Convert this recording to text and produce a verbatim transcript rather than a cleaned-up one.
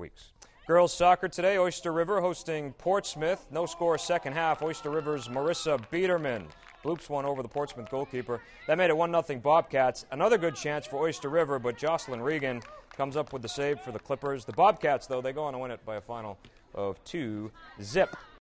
weeks. Girls soccer today, Oyster River hosting Portsmouth. No score second half. Oyster River's Marissa Biederman bloops one over the Portsmouth goalkeeper. That made it one nothing Bobcats. Another good chance for Oyster River, but Jocelyn Regan comes up with the save for the Clippers. The Bobcats, though, they go on to win it by a final of two zip.